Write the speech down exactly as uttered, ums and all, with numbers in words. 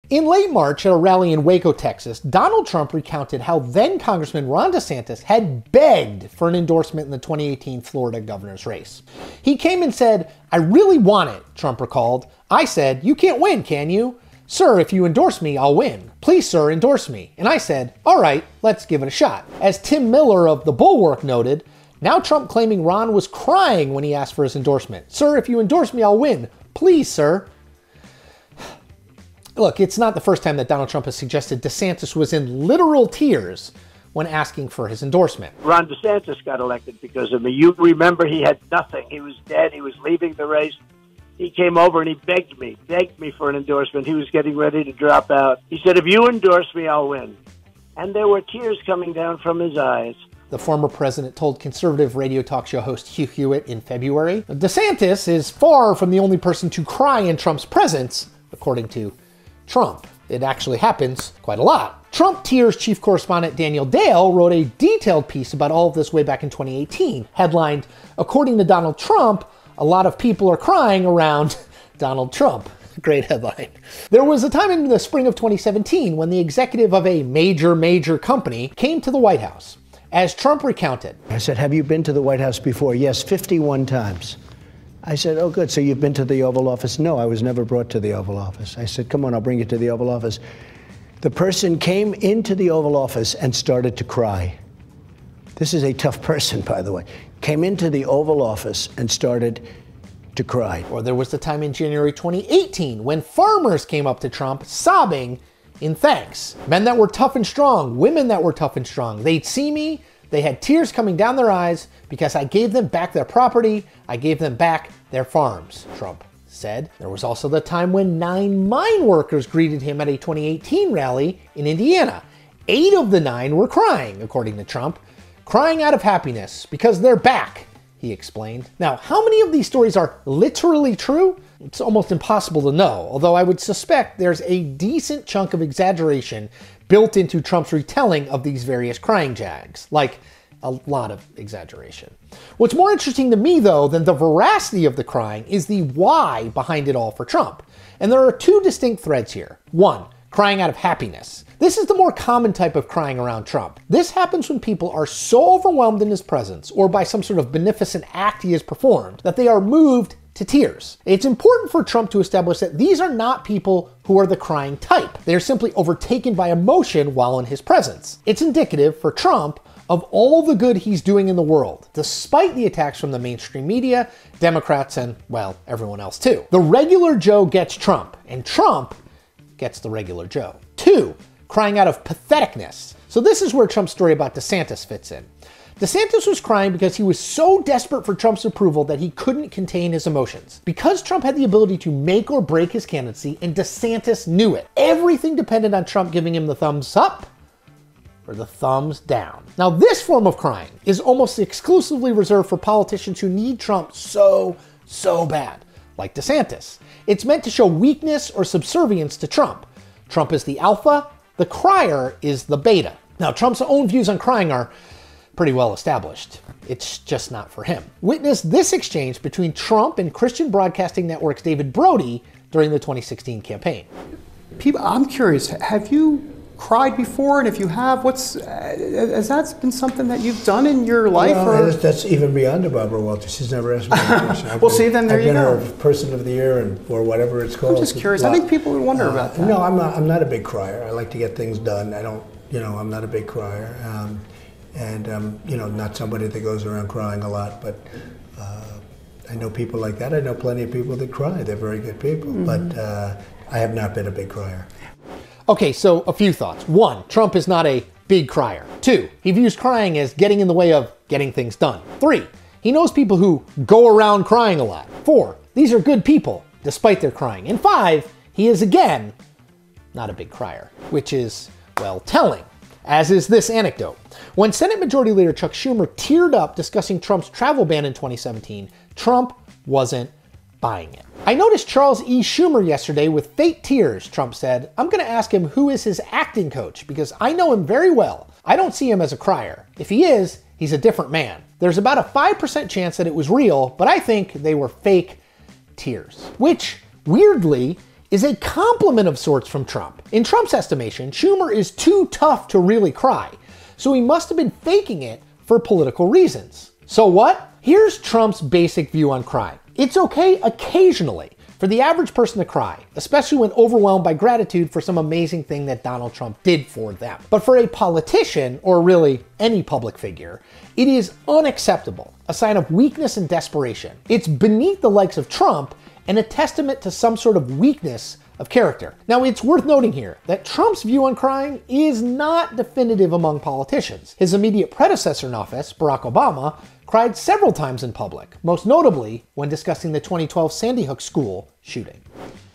In late March at a rally in Waco, Texas, Donald Trump recounted how then Congressman Ron DeSantis had begged for an endorsement in the twenty eighteen Florida governor's race. He came and said, "I really want it," Trump recalled. "I said, 'You can't win, can you?' 'Sir, if you endorse me, I'll win. Please, sir, endorse me.' And I said, 'All right, let's give it a shot.'" As Tim Miller of The Bulwark noted, now Trump claiming Ron was crying when he asked for his endorsement. "Sir, if you endorse me, I'll win. Please, sir." Look, it's not the first time that Donald Trump has suggested DeSantis was in literal tears when asking for his endorsement. Ron DeSantis got elected because of me. You remember he had nothing. He was dead. He was leaving the race. He came over and he begged me, begged me for an endorsement. He was getting ready to drop out. He said, "If you endorse me, I'll win." And there were tears coming down from his eyes. The former president told conservative radio talk show host Hugh Hewitt in February. DeSantis is far from the only person to cry in Trump's presence, according to Trump. It actually happens quite a lot. Trump Tears chief correspondent Daniel Dale wrote a detailed piece about all of this way back in twenty eighteen, headlined, "According to Donald Trump, a lot of people are crying around Donald Trump." Great headline. There was a time in the spring of twenty seventeen when the executive of a major, major company came to the White House. As Trump recounted, I said, "Have you been to the White House before?" "Yes, fifty-one times. I said, "Oh, good. So you've been to the Oval Office?" "No, I was never brought to the Oval Office." I said, "Come on, I'll bring you to the Oval Office." The person came into the Oval Office and started to cry. This is a tough person, by the way. Came into the Oval Office and started to cry. Or there was the time in January twenty eighteen when farmers came up to Trump sobbing in thanks. Men that were tough and strong, women that were tough and strong. They'd see me, they had tears coming down their eyes because I gave them back their property, I gave them back their farms, Trump said. There was also the time when nine mine workers greeted him at a twenty eighteen rally in Indiana. Eight of the nine were crying, according to Trump, crying out of happiness because they're back, he explained. Now, how many of these stories are literally true? It's almost impossible to know, although I would suspect there's a decent chunk of exaggeration built into Trump's retelling of these various crying jags, like a lot of exaggeration. What's more interesting to me, though, than the veracity of the crying is the why behind it all for Trump. And there are two distinct threads here. One, crying out of happiness. This is the more common type of crying around Trump. This happens when people are so overwhelmed in his presence or by some sort of beneficent act he has performed that they are moved to tears. It's important for Trump to establish that these are not people who are the crying type. They are simply overtaken by emotion while in his presence. It's indicative for Trump of all the good he's doing in the world, despite the attacks from the mainstream media, Democrats, and, well, everyone else too. The regular Joe gets Trump, and Trump gets the regular Joe. Two, crying out of patheticness. So this is where Trump's story about DeSantis fits in. DeSantis was crying because he was so desperate for Trump's approval that he couldn't contain his emotions. Because Trump had the ability to make or break his candidacy, and DeSantis knew it, everything depended on Trump giving him the thumbs up or the thumbs down. Now, this form of crying is almost exclusively reserved for politicians who need Trump so, so bad, like DeSantis. It's meant to show weakness or subservience to Trump. Trump is the alpha, the crier is the beta. Now, Trump's own views on crying are pretty well established. It's just not for him. Witness this exchange between Trump and Christian Broadcasting Network's David Brody during the twenty sixteen campaign. People, I'm curious, have you cried before? And if you have, what's, uh, has that been something that you've done in your life? Well, or? That's even beyond the Barbara Walters. She's never asked me that question. Well, see, then there I've you been go. her person of the year and or whatever it's called. I'm just curious. I think people would wonder uh, about that. No, I'm not. I'm not a big crier. I like to get things done. I don't. You know, I'm not a big crier, um, and um, you know, not somebody that goes around crying a lot. But uh, I know people like that. I know plenty of people that cry. They're very good people. Mm-hmm. But uh, I have not been a big crier. Okay, so a few thoughts. One, Trump is not a big crier. Two, he views crying as getting in the way of getting things done. Three, he knows people who go around crying a lot. Four, these are good people, despite their crying. And five, he is again not a big crier, which is, well, telling, as is this anecdote. When Senate Majority Leader Chuck Schumer teared up discussing Trump's travel ban in twenty seventeen, Trump wasn't buying it. I noticed Charles E. Schumer yesterday with fake tears, Trump said. I'm going to ask him who is his acting coach because I know him very well. I don't see him as a crier. If he is, he's a different man. There's about a five percent chance that it was real, but I think they were fake tears. Which, weirdly, is a compliment of sorts from Trump. In Trump's estimation, Schumer is too tough to really cry, so he must have been faking it for political reasons. So what? Here's Trump's basic view on crying. It's okay occasionally for the average person to cry, especially when overwhelmed by gratitude for some amazing thing that Donald Trump did for them. But for a politician, or really any public figure, it is unacceptable, a sign of weakness and desperation. It's beneath the likes of Trump and a testament to some sort of weakness of character. Now, it's worth noting here that Trump's view on crying is not definitive among politicians. His immediate predecessor in office, Barack Obama, cried several times in public, most notably when discussing the twenty twelve Sandy Hook school shooting.